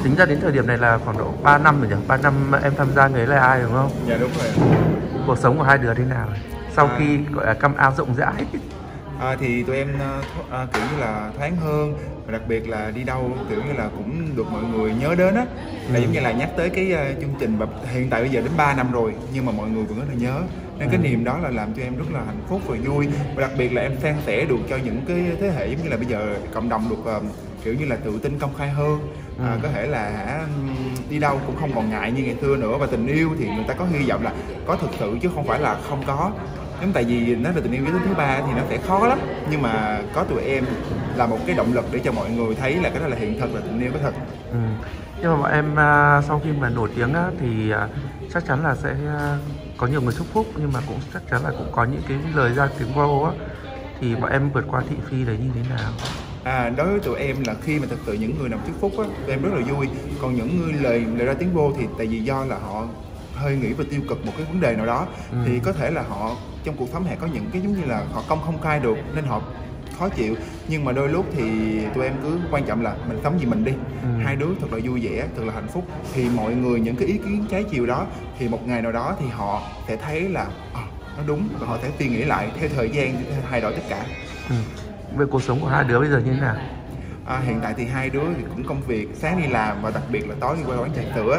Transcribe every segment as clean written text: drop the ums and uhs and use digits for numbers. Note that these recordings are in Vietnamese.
Tính ra đến thời điểm này là khoảng độ 3 năm rồi nhỉ? 3 năm em tham gia nghề là ai đúng không? Dạ đúng rồi. Cuộc sống của hai đứa thế nào? Sau khi gọi là come out rộng rãi. Thì tụi em kiểu như là thoáng hơn, và đặc biệt là đi đâu kiểu như là cũng được mọi người nhớ đến á. Là giống như là nhắc tới cái chương trình, và hiện tại bây giờ đến 3 năm rồi nhưng mà mọi người vẫn rất là nhớ. Nên cái niềm đó là làm cho em rất là hạnh phúc và vui. Và đặc biệt là em san sẻ được cho những cái thế hệ giống như là bây giờ cộng đồng được kiểu như là tự tin công khai hơn. Có thể là đi đâu cũng không còn ngại như ngày xưa nữa. Và tình yêu thì người ta có hy vọng là có thực sự chứ không phải là không có. Giống tại vì nó là tình yêu giới tính thứ ba thì nó sẽ khó lắm, nhưng mà có tụi em là một cái động lực để cho mọi người thấy là cái đó là hiện thực, là tình yêu có thật. Nhưng mà bọn em sau khi mà nổi tiếng á, thì chắc chắn là sẽ có nhiều người chúc phúc, nhưng mà cũng chắc chắn là cũng có những cái lời ra tiếng vô á, thì bọn em vượt qua thị phi đấy như thế nào? Đối với tụi em là khi mà thực sự những người nào chúc phúc á, tụi em rất là vui. Còn những người lời ra tiếng vô thì tại vì do là họ hơi nghĩ về tiêu cực một cái vấn đề nào đó, thì có thể là họ trong cuộc sống này có những cái giống như là họ không khai được nên họ khó chịu. Nhưng mà đôi lúc thì tụi em cứ quan trọng là mình sống vì mình đi. Hai đứa thật là vui vẻ, thật là hạnh phúc. Thì mọi người những cái ý kiến trái chiều đó thì một ngày nào đó thì họ sẽ thấy là nó đúng, và họ sẽ suy nghĩ lại theo thời gian thay đổi tất cả. Về cuộc sống của hai đứa bây giờ như thế nào? Hiện tại thì hai đứa thì cũng công việc, sáng đi làm và đặc biệt là tối đi qua quán trà sữa.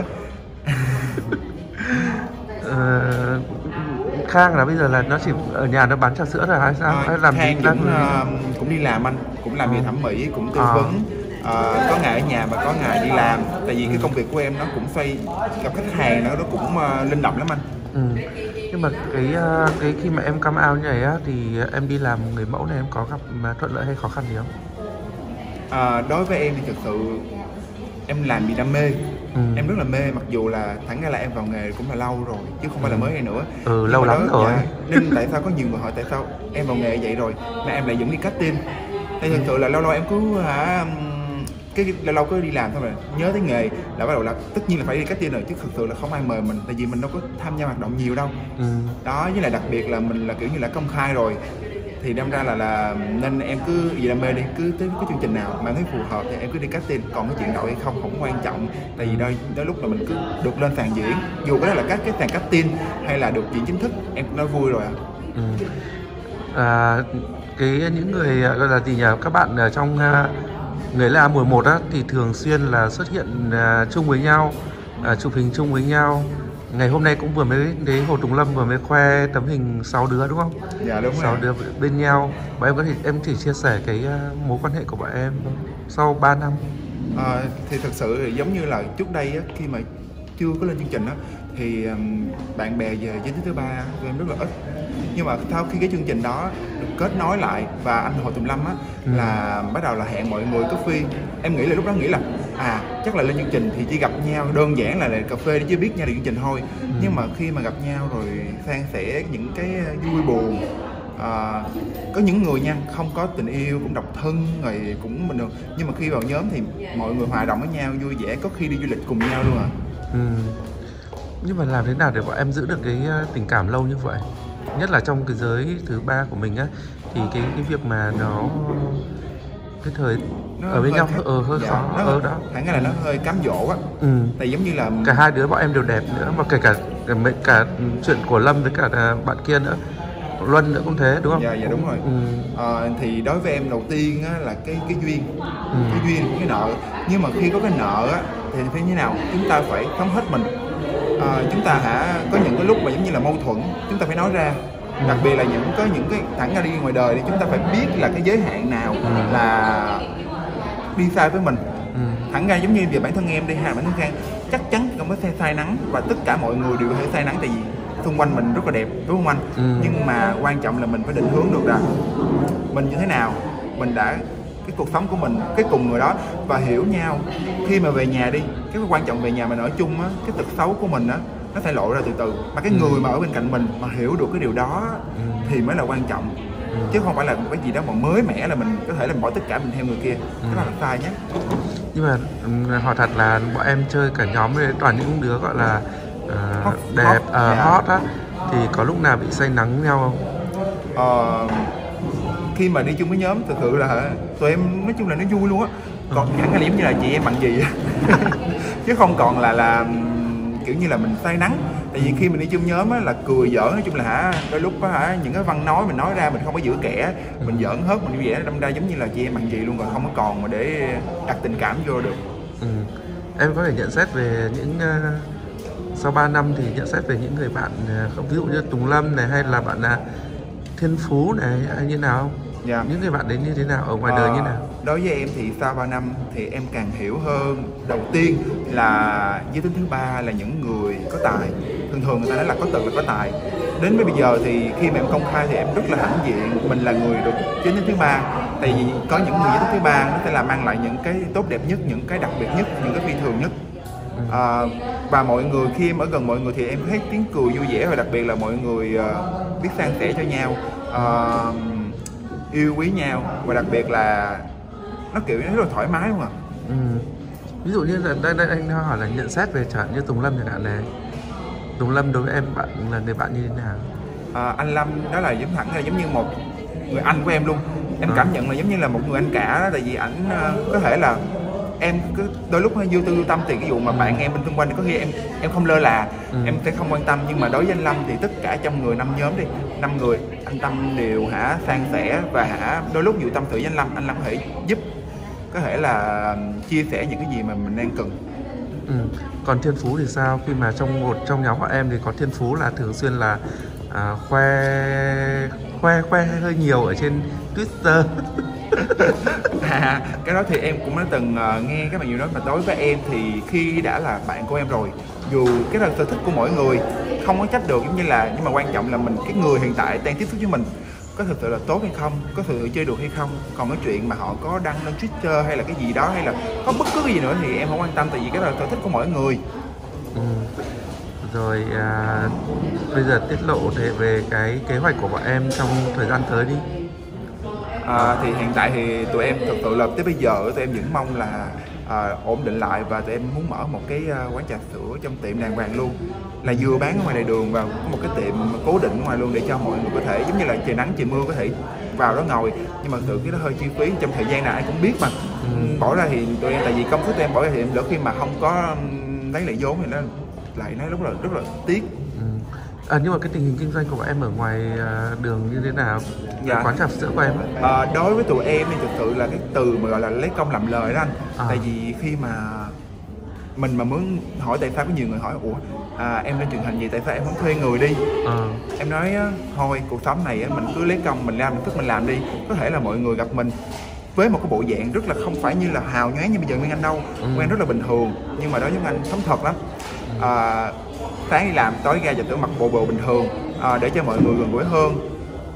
Khang là bây giờ là nó chỉ ở nhà nó bán trà sữa rồi hay sao? Hay làm Khang gì cũng đi làm anh, cũng làm về thẩm mỹ, cũng tư vấn. Có ngày ở nhà và có ngày đi làm. Tại vì cái công việc của em nó cũng xoay gặp khách hàng, nó cũng linh động lắm anh. Nhưng mà cái khi mà em come out như này á, thì em đi làm người mẫu này em có gặp thuận lợi hay khó khăn gì không? Đối với em thì thực sự em làm vì đam mê. Em rất là mê, mặc dù là thẳng ra là em vào nghề cũng là lâu rồi chứ không phải là mới đây nữa. Lâu lắm rồi. Nên tại sao có nhiều người hỏi tại sao em vào nghề vậy rồi mà em lại vẫn đi casting. Thì thực sự là lâu lâu em cứ cái lâu lâu cứ đi làm thôi, mà nhớ tới nghề là bắt đầu là tất nhiên là phải đi casting rồi, chứ thực sự là không ai mời mình, tại vì mình đâu có tham gia hoạt động nhiều đâu. Đó, với lại đặc biệt là mình là kiểu như là công khai rồi, thì đâm ra là nên em cứ vì đam mê đi, cứ tới cái chương trình nào mà thấy phù hợp thì em cứ đi casting. Còn cái chuyện đậu hay không không quan trọng, tại vì đôi lúc là mình cứ được lên sàn diễn, dù có là các cái sàn casting hay là được diễn chính thức, em cũng nói vui rồi những người gọi là gì nhỉ, các bạn ở trong người là mùa 1 á thì thường xuyên là xuất hiện chung với nhau, chụp hình chung với nhau. Ngày hôm nay cũng vừa mới đến Hồ Tùng Lâm vừa mới khoe tấm hình 6 đứa đúng không? Dạ đúng rồi. 6 đứa bên nhau. Bọn em chỉ chia sẻ cái mối quan hệ của bọn em sau 3 năm. Thì thật sự thì giống như là trước đây á, khi mà chưa có lên chương trình á, thì bạn bè về giới tính thứ ba tụi em rất là ít. Nhưng mà sau khi cái chương trình đó được kết nối lại và anh Hồ Tùng Lâm á là bắt đầu là hẹn mọi người coffee. Em nghĩ là lúc đó nghĩ là chắc là lên chương trình thì chỉ gặp nhau đơn giản là cà phê để chứ biết nhau được chương trình thôi. Nhưng mà khi mà gặp nhau rồi san sẻ những cái vui buồn, có những người nha không có tình yêu cũng độc thân rồi cũng bình thường, nhưng mà khi vào nhóm thì mọi người hòa đồng với nhau vui vẻ, có khi đi du lịch cùng nhau luôn Nhưng mà làm thế nào để bọn em giữ được cái tình cảm lâu như vậy, nhất là trong cái giới thứ ba của mình á, thì cái việc mà nó cái thời nó ở bên nhau hơi khó đó. Hẳn là nó hơi cám dỗ á. Tại giống như là cả hai đứa bọn em đều đẹp nữa, mà kể cả chuyện của Lâm với cả bạn kia nữa, Luân nữa cũng thế đúng không? Dạ đúng rồi. Thì đối với em đầu tiên á, là cái duyên, cái duyên cái nợ. Nhưng mà khi có cái nợ á, thì phải như thế nào? Chúng ta phải sống hết mình. Chúng ta có những cái lúc mà giống như là mâu thuẫn, chúng ta phải nói ra. Đặc biệt là có những cái thẳng ra đi ngoài đời thì chúng ta phải biết là cái giới hạn nào là đi sai với mình. Thẳng ra giống như về bản thân em đi, bản thân Khang chắc chắn không có sai nắng, và tất cả mọi người đều có thể sai nắng, tại vì xung quanh mình rất là đẹp đúng không anh? Nhưng mà quan trọng là mình phải định hướng được là mình như thế nào, mình đã cái cuộc sống của mình cái cùng người đó và hiểu nhau. Khi mà về nhà đi, cái quan trọng về nhà mình ở chung á, cái tật xấu của mình á nó sẽ lộ ra từ từ, mà cái người mà ở bên cạnh mình mà hiểu được cái điều đó thì mới là quan trọng. Chứ không phải là một cái gì đó mà mới mẻ là mình có thể là bỏ tất cả mình theo người kia. Cái đó là sai nhé. Nhưng mà hỏi thật là bọn em chơi cả nhóm với toàn những đứa gọi là đẹp, hot á, thì có lúc nào bị say nắng nhau không? Khi mà đi chung với nhóm thực sự là tụi em nói chung là nó vui luôn á. còn hẳn là giống như là chị em bằng gì á. Chứ không còn là kiểu như là mình say nắng. Tại vì khi mình đi chung nhóm á là cười giỡn, nói chung là đôi lúc á những cái văn nói mình nói ra mình không có giữ kẻ, mình giỡn hớt, mình vui vẻ, đâm ra giống như là chị em bằng gì luôn, rồi không có còn mà để đặt tình cảm vô được. Em có thể nhận xét về những sau 3 năm thì nhận xét về những người bạn không, ví dụ như Tùng Lâm này hay là bạn Thiên Phú này hay như nào không? Dạ. Những người bạn đấy như thế nào, ở ngoài đời như nào? Đối với em thì sau 3 năm thì em càng hiểu hơn. Đầu tiên là giới tính thứ ba là những người có tài. Thường người ta nói là có tật là có tài. Đến với bây giờ thì khi mà em công khai thì em rất là hãnh diện mình là người được giới tính thứ ba. Tại vì có những người giới tính thứ ba nó sẽ là mang lại những cái tốt đẹp nhất, những cái đặc biệt nhất, những cái phi thường nhất. Và mọi người, khi em ở gần mọi người thì em thấy tiếng cười vui vẻ, và đặc biệt là mọi người biết san sẻ cho nhau, yêu quý nhau, và đặc biệt là nó kiểu rất là thoải mái luôn à. Ví dụ như là đây anh hỏi là nhận xét về chẳng hạn như Tùng Lâm chẳng hạn này. Tùng Lâm đối với em bạn là người bạn như thế nào? Anh Lâm đó là giống như một người anh của em luôn. Em cảm nhận là giống như là một người anh cả đó. Tại vì ảnh có thể là em cứ đôi lúc hơi vô tư vô tâm, thì cái vụ mà bạn em bên xung quanh thì có khi em không lơ là, em sẽ không quan tâm. Nhưng mà đối với anh Lâm thì tất cả trong người 5 nhóm đi, 5 người anh Tâm đều san sẻ, và đôi lúc vụ tâm sự với anh Lâm có thể giúp, có thể là chia sẻ những cái gì mà mình đang cần. Còn Thiên Phú thì sao? Khi mà trong nhóm của em thì có Thiên Phú là thường xuyên là khoe hơi nhiều ở trên Twitter. Cái đó thì em cũng đã từng nghe các bạn nhiều nói, mà đối với em thì khi đã là bạn của em rồi, dù cái là sở thích của mỗi người không có trách được, giống như là, nhưng mà quan trọng là cái người hiện tại đang tiếp xúc với mình có thực sự là tốt hay không, có thực sự chơi được hay không. Còn cái chuyện mà họ có đăng lên Twitter hay là cái gì đó, hay là có bất cứ cái gì nữa thì em không quan tâm, tại vì cái là sở thích của mỗi người. Rồi bây giờ tiết lộ về cái kế hoạch của bọn em trong thời gian tới đi. Thì hiện tại thì tụi em thực sự là tới bây giờ tụi em vẫn mong là ổn định lại, và tụi em muốn mở một cái quán trà sữa trong tiệm đàng hoàng luôn, là vừa bán ở ngoài lề đường và có một cái tiệm cố định ngoài luôn, để cho mọi người có thể giống như là trời nắng trời mưa có thể vào đó ngồi. Nhưng mà tự cái đó hơi chi phí, trong thời gian nào ai cũng biết mà. Bỏ ra thì tụi em, tại vì công sức tụi em bỏ ra thì lỡ khi mà không có lấy lại vốn thì nó lại rất là tiếc. Nhưng mà cái tình hình kinh doanh của bọn em ở ngoài đường như thế nào? Dạ. Quán trà sữa của em đối với tụi em thì thực sự là cái từ mà gọi là lấy công làm lời đó anh. Tại vì khi mà mình mà muốn hỏi, tại sao có nhiều người hỏi em lên truyền hình gì, tại sao em không thuê người đi? Em nói thôi, cuộc sống này mình cứ lấy công mình làm, tức mình làm đi. Có thể là mọi người gặp mình với một cái bộ dạng rất là không phải như là hào nhoáng như bây giờ Nguyên Anh đâu. Nguyên Anh rất là bình thường, nhưng mà đó giống anh sống thật lắm. Sáng đi làm, tối ra giờ mặc bộ bình thường, để cho mọi người gần gũi hơn.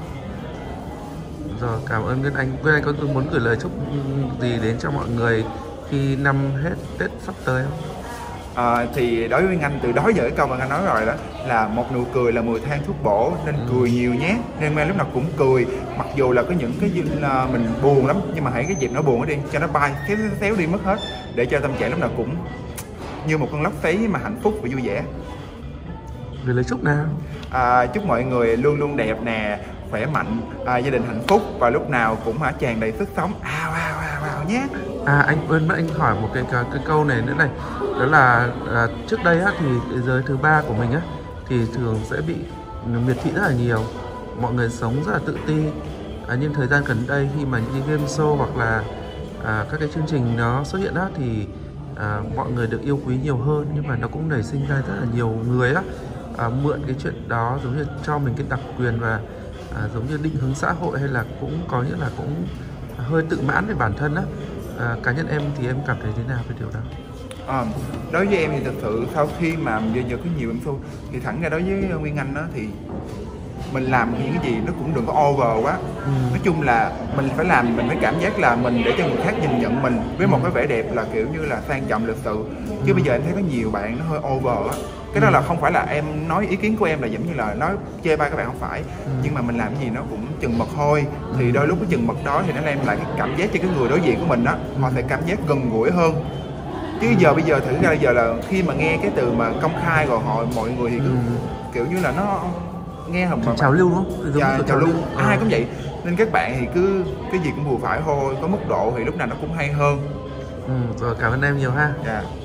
Rồi, cảm ơn Nguyên Anh. Nguyên Anh có muốn gửi lời chúc gì đến cho mọi người khi năm hết Tết sắp tới không? Thì đối với Nguyên Anh, từ đó giờ cái câu mà anh nói rồi đó, là một nụ cười là 10 thang thuốc bổ, nên cười nhiều nhé. Nên Nguyên lúc nào cũng cười, mặc dù là có những cái mình buồn lắm, nhưng mà hãy cái dịp nó buồn nó đi, cho nó bay xéo đi mất hết, để cho tâm trạng lúc nào cũng như một con lốc xoáy mà hạnh phúc và vui vẻ. Về lời chúc nào? Chúc mọi người luôn luôn đẹp nè, khỏe mạnh, gia đình hạnh phúc, và lúc nào cũng tràn đầy sức sống nhé. Anh quên mất anh hỏi một cái câu này nữa này, đó là trước đây thì giới thứ ba của mình thì thường sẽ bị miệt thị rất là nhiều, mọi người sống rất là tự ti. Nhưng thời gian gần đây khi mà những game show hoặc là các cái chương trình nó xuất hiện thì mọi người được yêu quý nhiều hơn, nhưng mà nó cũng nảy sinh ra rất là nhiều người mượn cái chuyện đó giống như cho mình cái đặc quyền và giống như định hướng xã hội, hay là cũng có nghĩa là cũng hơi tự mãn về bản thân cá nhân em thì em cảm thấy thế nào về điều đó? Đối với em thì thực sự sau khi mà giờ có nhiều game show thì thẳng ra đối với Nguyên Anh thì mình làm những cái gì nó cũng đừng có over quá. Nói chung là mình phải làm, mình phải cảm giác là mình để cho người khác nhìn nhận mình với một cái vẻ đẹp là kiểu như là sang trọng lịch sự. Chứ bây giờ em thấy có nhiều bạn nó hơi over cái đó là không phải là em nói ý kiến của em là giống như là nói chê bai các bạn, không phải. Nhưng mà mình làm cái gì nó cũng chừng mực thôi, thì đôi lúc cái chừng mực đó thì nó đem lại cái cảm giác cho cái người đối diện của mình họ sẽ cảm giác gần gũi hơn. Chứ bây giờ thử ra giờ là khi mà nghe cái từ mà công khai rồi mọi người thì cứ kiểu như là nó nghe không mà trào lưu đúng không? Dạ, trào lưu ai cũng vậy, nên các bạn thì cứ cái gì cũng vừa phải thôi, có mức độ thì lúc nào nó cũng hay hơn. Rồi cảm ơn em nhiều ha. Dạ.